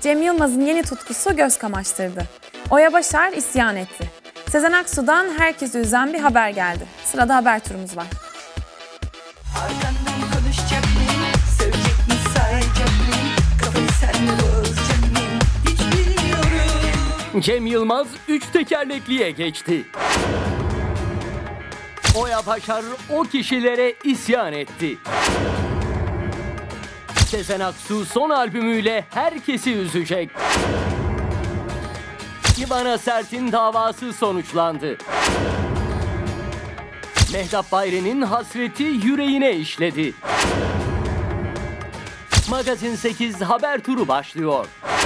Cem Yılmaz'ın yeni tutkusu göz kamaştırdı. Oya Başar isyan etti. Sezen Aksu'dan herkesi üzen bir haber geldi. Sırada haber turumuz var. Arkandan konuşacak mıyım? Sevecek mi, sayacak mıyım? Kafayı senle bozacak mıyım? Hiç bilmiyorum. Cem Yılmaz 3 tekerlekliye geçti. Oya Başar o kişilere isyan etti. Sezen Aksu son albümüyle herkesi üzecek. İvana Sert'in davası sonuçlandı. Mehtap Bayri'nin hasreti yüreğine işledi. Magazin 8 haber turu başlıyor.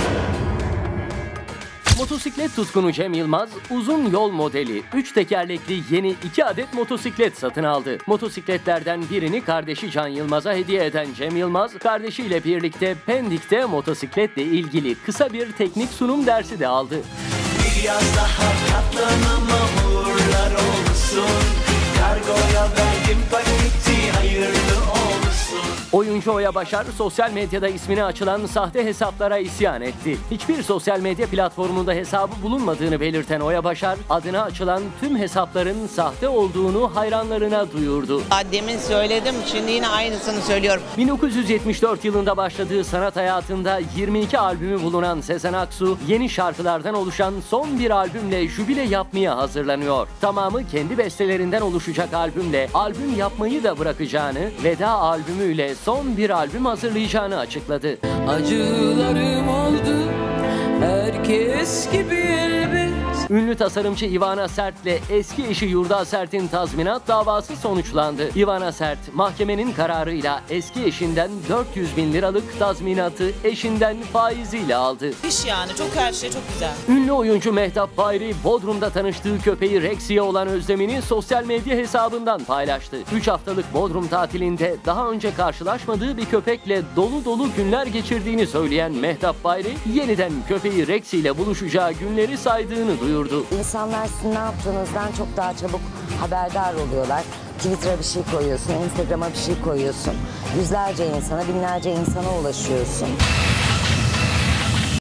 Motosiklet tutkunu Cem Yılmaz, uzun yol modeli 3 tekerlekli yeni 2 adet motosiklet satın aldı. Motosikletlerden birini kardeşi Can Yılmaz'a hediye eden Cem Yılmaz, kardeşiyle birlikte Pendik'te motosikletle ilgili kısa bir teknik sunum dersi de aldı. Biraz daha katlanama, uğurlar olsun. Kargoya verdim paketi, hayırlı olsun. Oyuncu Oya Başar sosyal medyada ismine açılan sahte hesaplara isyan etti. Hiçbir sosyal medya platformunda hesabı bulunmadığını belirten Oya Başar, adına açılan tüm hesapların sahte olduğunu hayranlarına duyurdu. Demin söyledim, şimdi yine aynısını söylüyorum. 1974 yılında başladığı sanat hayatında 22 albümü bulunan Sezen Aksu, yeni şarkılardan oluşan son bir albümle jübile yapmaya hazırlanıyor. Tamamı kendi bestelerinden oluşacak albümle albüm yapmayı da bırakacağını, veda albümüyle son bir albüm hazırlayacağını açıkladı. Acılarım oldu herkes gibi elbet. Ünlü tasarımcı Ivana Sert'le eski eşi Yurda Sert'in tazminat davası sonuçlandı. Ivana Sert, mahkemenin kararıyla eski eşinden 400 bin liralık tazminatı eşinden faiziyle aldı. İş yani, çok her şey çok güzel. Ünlü oyuncu Mehtap Bayri, Bodrum'da tanıştığı köpeği Rexy'ye olan özlemini sosyal medya hesabından paylaştı. 3 haftalık Bodrum tatilinde daha önce karşılaşmadığı bir köpekle dolu dolu günler geçirdiğini söyleyen Mehtap Bayri, yeniden köpeği Rexy ile buluşacağı günleri saydığını duyurdu. İnsanlar sizin ne yaptığınızdan çok daha çabuk haberdar oluyorlar. Twitter'a bir şey koyuyorsun, Instagram'a bir şey koyuyorsun. Yüzlerce insana, binlerce insana ulaşıyorsun.